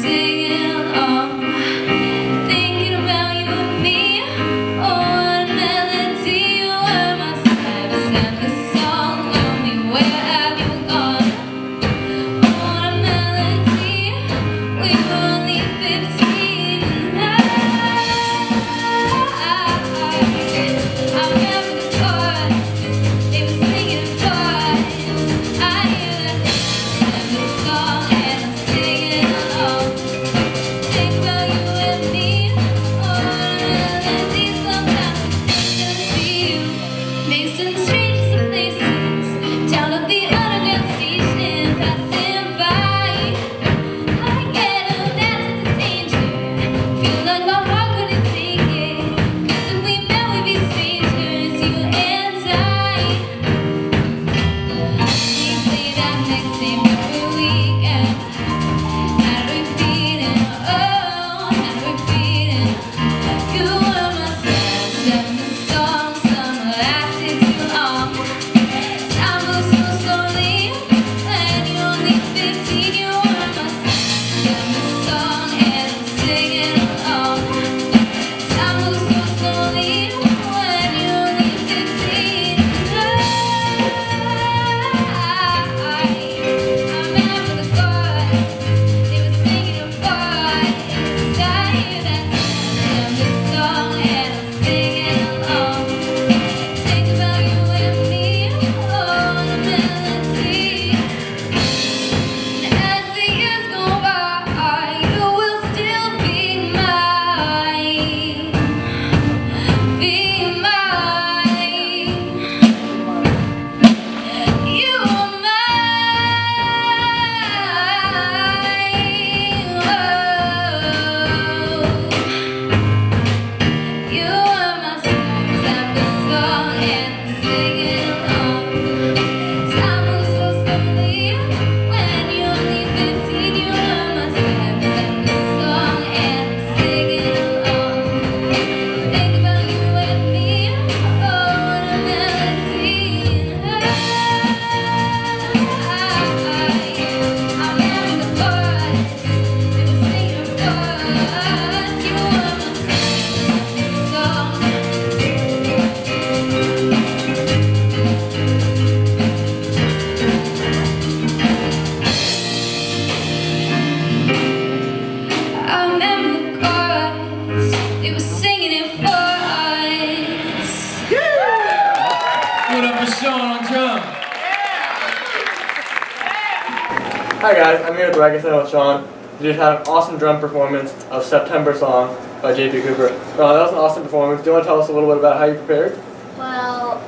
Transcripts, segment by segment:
Hi guys, I'm here at the Record Center with Sean. We just had an awesome drum performance of September Song by J.P. Cooper. That was an awesome performance. Do you want to tell us a little bit about how you prepared? Well,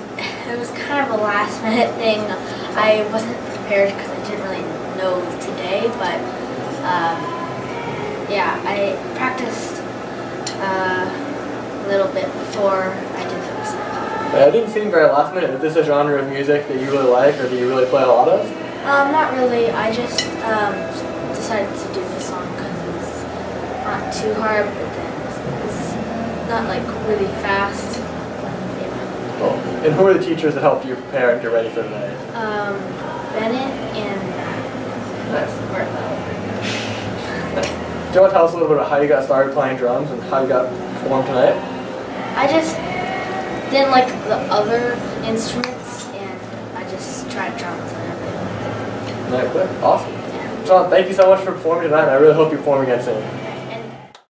it was kind of a last minute thing. I wasn't prepared because I didn't really know today, but yeah, I practiced a little bit before I did those. It didn't seem very last minute. Is this a genre of music that you really like, or do you really play a lot of? Not really. I just decided to do this song because it's not too hard, but then it's not like really fast. Yeah. Cool. And who are the teachers that helped you prepare and get ready for tonight? Bennett and Nice. Nice. Do you want to tell us a little bit about how you got started playing drums and how you got performed tonight? I just didn't like the other instruments, and I just tried drums and everything. Awesome. Sean, thank you so much for performing tonight. I really hope you perform again soon.